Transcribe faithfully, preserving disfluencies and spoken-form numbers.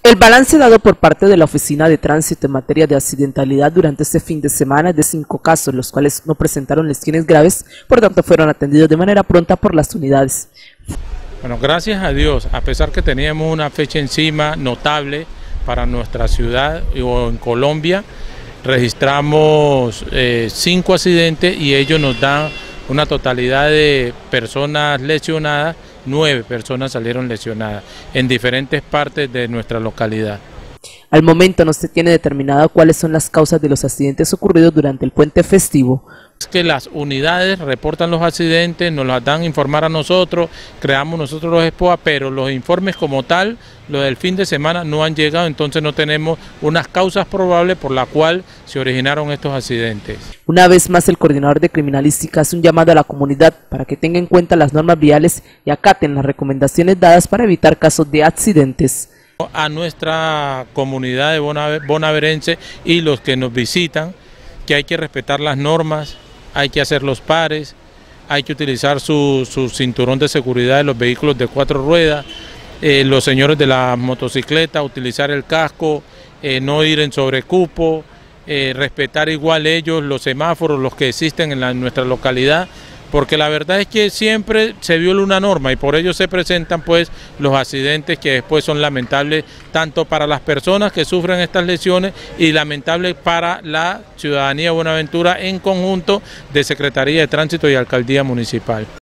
El balance dado por parte de la Oficina de Tránsito en materia de accidentalidad durante este fin de semana es de cinco casos, los cuales no presentaron lesiones graves, por tanto fueron atendidos de manera pronta por las unidades. Bueno, gracias a Dios, a pesar que teníamos una fecha encima notable para nuestra ciudad o en Colombia, registramos eh, cinco accidentes y ellos nos dan una totalidad de personas lesionadas. Nueve personas salieron lesionadas en diferentes partes de nuestra localidad. Al momento no se tiene determinado cuáles son las causas de los accidentes ocurridos durante el puente festivo. Es que las unidades reportan los accidentes, nos las dan a informar a nosotros, creamos nosotros los ESPOA, pero los informes como tal, los del fin de semana no han llegado, entonces no tenemos unas causas probables por las cuales se originaron estos accidentes. Una vez más, el coordinador de criminalística hace un llamado a la comunidad para que tenga en cuenta las normas viales y acaten las recomendaciones dadas para evitar casos de accidentes. A nuestra comunidad de bonaverense y los que nos visitan, que hay que respetar las normas, hay que hacer los pares, hay que utilizar su, su cinturón de seguridad de los vehículos de cuatro ruedas, eh, los señores de la motocicleta, utilizar el casco, eh, no ir en sobrecupo, eh, respetar igual ellos los semáforos, los que existen en, la, en nuestra localidad, porque la verdad es que siempre se viola una norma y por ello se presentan pues los accidentes que después son lamentables tanto para las personas que sufren estas lesiones y lamentables para la ciudadanía de Buenaventura en conjunto de Secretaría de Tránsito y Alcaldía Municipal.